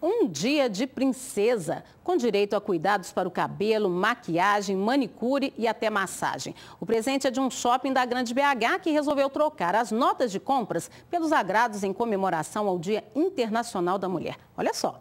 Um dia de princesa, com direito a cuidados para o cabelo, maquiagem, manicure e até massagem. O presente é de um shopping da Grande BH que resolveu trocar as notas de compras pelos agrados em comemoração ao Dia Internacional da Mulher. Olha só.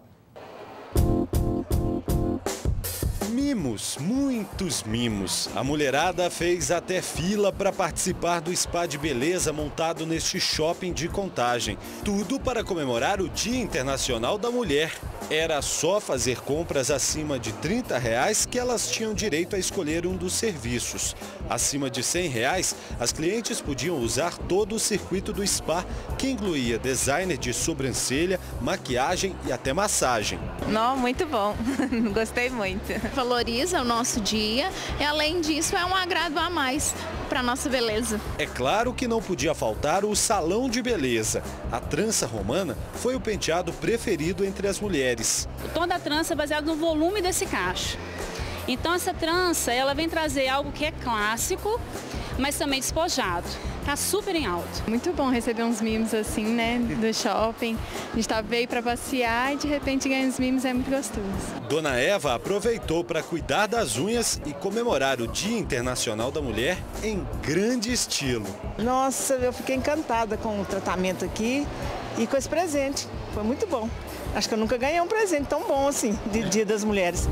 Mimos, muitos mimos. A mulherada fez até fila para participar do spa de beleza montado neste shopping de Contagem. Tudo para comemorar o Dia Internacional da Mulher. Era só fazer compras acima de R$30 que elas tinham direito a escolher um dos serviços. Acima de R$100, as clientes podiam usar todo o circuito do spa, que incluía designer de sobrancelha, maquiagem e até massagem. Não, muito bom. Gostei muito. Valoriza o nosso dia e, além disso, é um agrado a mais para a nossa beleza. É claro que não podia faltar o salão de beleza. A trança romana foi o penteado preferido entre as mulheres. O tom da trança é baseado no volume desse cacho. Então essa trança, ela vem trazer algo que é clássico, mas também despojado. Tá super em alta. Muito bom receber uns mimos assim, né, do shopping. A gente veio para passear e de repente ganhar uns mimos, é muito gostoso. Dona Eva aproveitou para cuidar das unhas e comemorar o Dia Internacional da Mulher em grande estilo. Nossa, eu fiquei encantada com o tratamento aqui e com esse presente. Foi muito bom. Acho que eu nunca ganhei um presente tão bom assim, de Dia das Mulheres.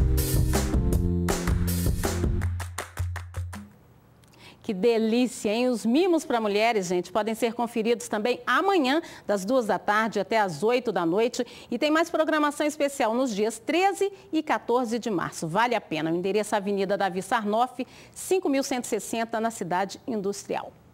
Que delícia, hein? Os mimos para mulheres, gente, podem ser conferidos também amanhã, das 2 da tarde até as 8 da noite. E tem mais programação especial nos dias 13 e 14 de março. Vale a pena. O endereço é Avenida Davi Sarnoff, 5.160, na Cidade Industrial.